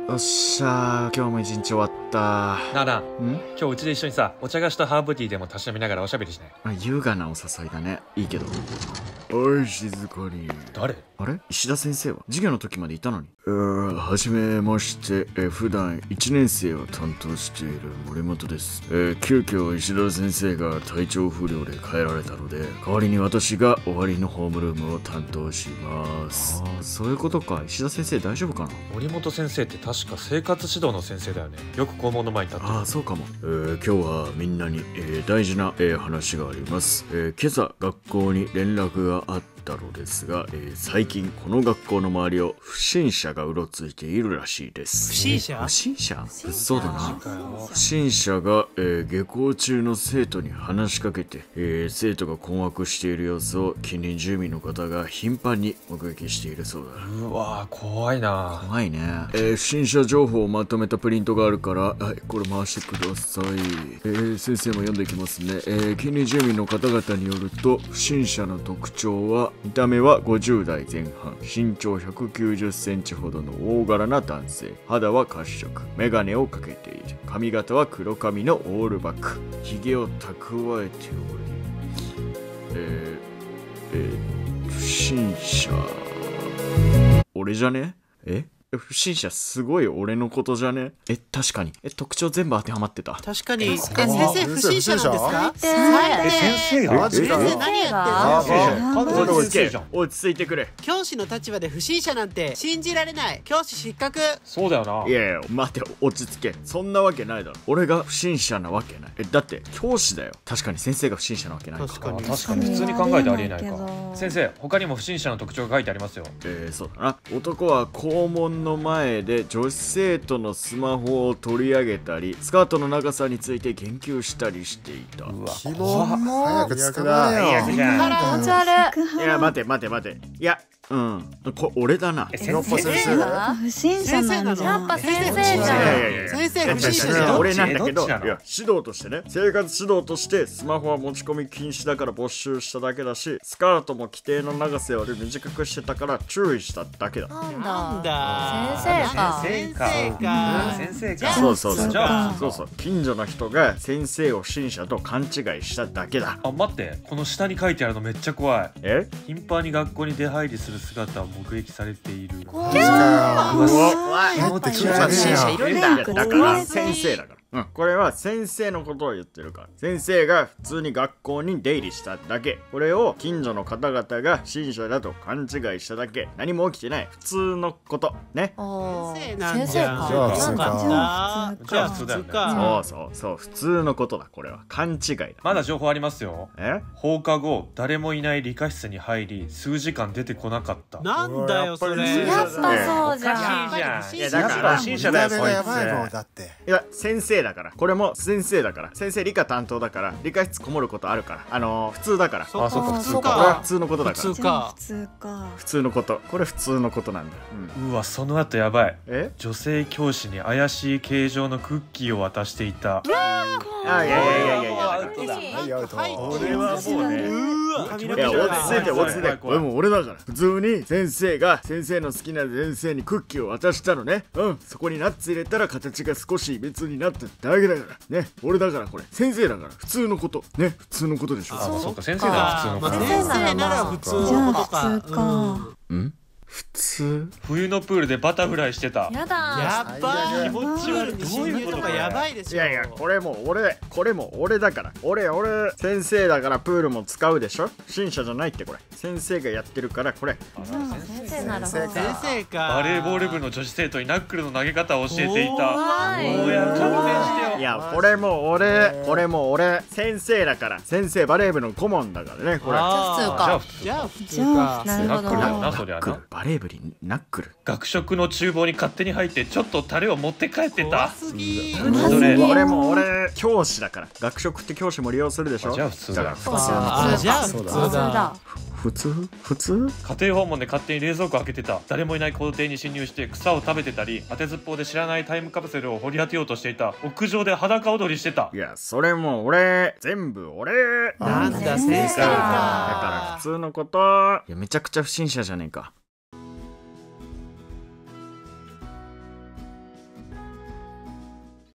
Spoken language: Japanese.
よっしゃー、今日も一日終わった。 なあなあ、 ん今日うちで一緒にさ、お茶菓子とハーブティーでもたしなみながらおしゃべりしない？ 優雅なお誘いだね。いいけど。おい、静かに。 誰？ あれ石田先生は授業の時までいたのに。はじめまして。普段1年生を担当している森本です。急遽石田先生が体調不良で帰られたので、代わりに私が終わりのホームルームを担当します。ああ、そういうことか。石田先生大丈夫かな？ 森本先生って確か生活指導の先生だよね。よく校門の前に立ってる。 ああ、そうかも。今日はみんなに、大事な、話があります。今朝学校に連絡があったのですが、最近この学校の周りを不審者がうろついているらしいです。 不審者？ 不審者？そうだな。 不不審者が、下校中の生徒に話しかけて、生徒が困惑している様子を近隣住民の方が頻繁に目撃しているそうだ。 うわー、怖いな。 怖いね。不審者情報をまとめたプリントがあるから、はい、これ回してください。先生も読んでいきますね。近隣住民の方々によると、不審者の特徴は、見た目は50代前半、身長190センチほどの大柄な男性、肌は褐色、メガネをかけている、髪型は黒髪のオールバック、髭を蓄えており、不審者、俺じゃね？不審者すごい俺のことじゃね？確かに。特徴全部当てはまってた。 確かに。先か生不審者なんですか？ 先生が？ マジか。 先生何やってるの？ 完全に先生じゃん。 落ち着いてくれ。 教師の立場で不審者なんて信じられない。教師失格。 そうだよな。 いやいや、待てよ、落ち着け。そんなわけないだろ。俺が不審者なわけない。だって教師だよ。確かに先生が不審者なわけないか。 確かに。 確かに普通に考えてありえないか。先生、他にも不審者の特徴が書いてありますよ。 そうだな。男は校門の前で女子生徒のスマホを取り上げたり、スカートの長さについて言及したりしていた。 うわ、 キモ。早く捕まれよ。 最悪じゃん。 気持ち悪い。 いや、待て。いや、俺だな。 先やっぱ先生だ。 不審者なんじゃん。 やっぱ先生じゃん。 先生不審者じゃん。 俺なんだけど、いや、 どっちなの？ 指導としてね、生活指導としてスマホは持ち込み禁止だから没収しただけだし、スカートも規定の長さより短くしてたから注意しただけだ。 なんだ。 先生か。 先生か。 先生か。 そうじゃあ近所の人が先生を不審者と勘違いしただけだ。 あ、待って、この下に書いてあるのめっちゃ怖い。 え？ 頻繁に学校に出入りする姿を目撃されている。 怖い。 マジかよ。 や持ってきぱちゃねえよ。 いるんだ。 だから先生だから。これは先生のことを言ってるから。先生が普通に学校に出入りしただけ。これを近所の方々が不審者だと勘違いしただけ。何も起きてない普通のことね。 先生なんじゃん。 じゃあ普通か。 じゃあ普通だよね。 そう普通のことだ。これは勘違いだ。 まだ情報ありますよ。 え？ 放課後、誰もいない理科室に入り、数時間出てこなかった。 なんだよそれ。 っぱそうじゃん。 いや、 だから不審者だよ、こい見た目がやばいもんつ。 だって。 いや、先生だから。これも先生だから。先生理科担当だから、理科室こもることあるから。普通だから。 あ、そうか、普通これはか。 普通のことだから。 普通か。 普通か。 普通のこと。これ普通のことなんだ。 うわ、その後やばい。 え？ 女性教師に怪しい形状のクッキーを渡していた。 いや。 アウトだ。 はいアウト。 俺はもうね。 髪いや、落ち着いて怖い怖い怖い俺も俺だから。普通に先生が先生の好きな先生にクッキーを渡したのね。そこにナッツ入れたら形が少し別になっただけだからね。俺だからこれ先生だから普通のことね。普通のことでしょ。 あ、そうか、先生なら普通のこと。 先生なら普通じゃあのことか。 普通か。 普通？ 冬のプールでバタフライしてた。 やだ。 やっばー。 気持ち悪い。どう侵いうことか入とかやばいでしょ。 いや、これも俺だから。俺先生だからプールも使うでしょ。不審者じゃないってこれ。先生がやってるからこれ。 先生なら先生先生か。 バレーボール部の女子生徒にナックルの投げ方を教えていた。 怖い。 おや、勘弁してよ。 いや、これも俺先生だから。先生バレー部の顧問だからねこれ。 あーじゃあ普通じゃあ普通か。 なるほど。 ナックルだよな、そりゃな。 バレー部にナックル。 学食の厨房に勝手に入ってちょっとタレを持って帰って怖た。 すぎ。 それ俺教師だから。学食って教師も利用するでしょ。 じゃあ普通だよ。 じゃあ普通普通だ。 だ。 普通？ 家庭訪問で勝手に冷蔵庫開けてた。誰もいない校庭に侵入して草を食べてたり、当てずっぽうで知らないタイムカプセルを掘り当てようとしていた。屋上で裸踊りしてた。 いや、それも全部俺。 なんだ先生だからか。 普通のこと。いや、めちゃくちゃ不審者じゃねえか。